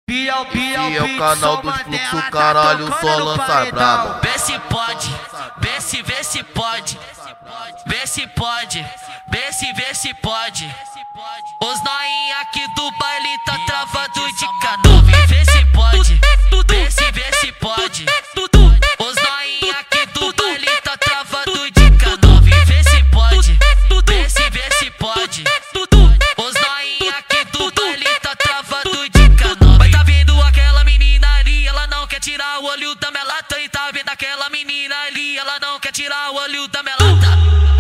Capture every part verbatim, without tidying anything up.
E é o canal dos fluxos, caralho, só lança braba. Vê se pode, vê se, vê se pode, vê se pode, vê se, vê se pode. Os noinha aqui do baile tá travado de canove. Vê se pode, vê se, vê se pode. Os noinha aqui do baile tá travado de canove. Vê se pode, vê se, vê se pode. Os noinha aqui do baile tá travado de canove. Vai tá vendo aquela menina ali, ela não quer tirar o olho da melata. E tá vendo aquela menina ali, ela não quer tirar o olho da melata.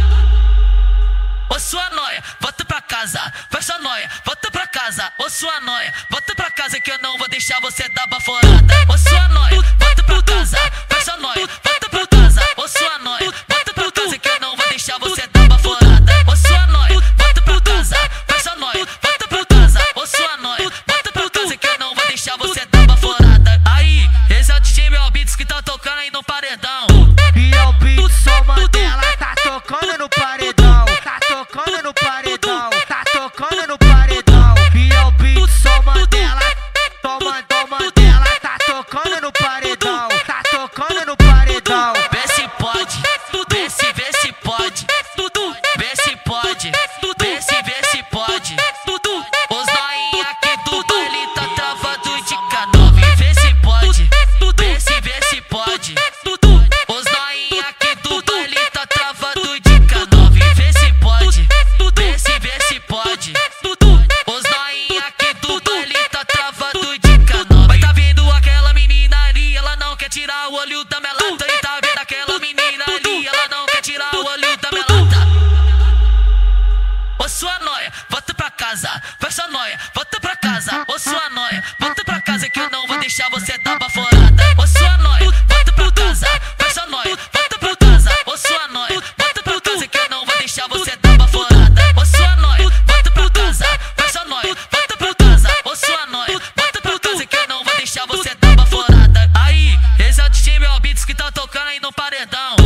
Ô sua noia, volta pra casa, vai sua noia, volta pra casa. Ô sua noia, volta pra casa que eu não vou deixar você dar baforada. Ô sua noia, volta pra casa, vai sua noia, volta pra casa. Ô sua noia, volta pra casa que eu não vou deixar você dar baforada. Ô sua noia, volta pra casa, vai sua noia, volta pra casa. Ô sua noia, volta pra casa que eu não vou deixar você dar baforada. Aí, esse é o D J Mel Beats que tá tocando aí no paredão. E é o beat, só Mandela, tá tocando no paredão. Tá tocando no paredão, tá tocando no paredão. E é o beat, só Mandela, toma, toma, Mandela, tá tocando no paredão. Tá tocando no paredão. Vê se pode, vê se, vê se pode. Vê se pode, vê se, vê se pode. Os noinha aqui do baile tá travado de canove. Vê se pode, vê se, vê se pode. Os noinha aqui do baile tá travado de canove. Vê se pode, vê se, vê se pode. Os noinha aqui do baile tá travado de canove. Vai tá vendo aquela menina ali, ela não quer tirar o olho da melata. E tá vendo aquela menina ali, ela não quer tirar o olho da melata. Ô sua noia, volta pra casa, vai sua noia, volta pra casa. Ô sua noia, volta pra casa que eu não vou deixar você dar baforada. Ô sua noia, volta pra casa, vai sua noia, volta pra casa. Ô sua noia, volta pra casa que eu não vou deixar você dar baforada. Ô sua noia, volta pra casa, vai sua noia, volta pra casa. Ô sua noia, volta pra casa que eu não vou deixar você dar baforada. Aí, esse é o D J Mel Beats que tá tocando aí no paredão.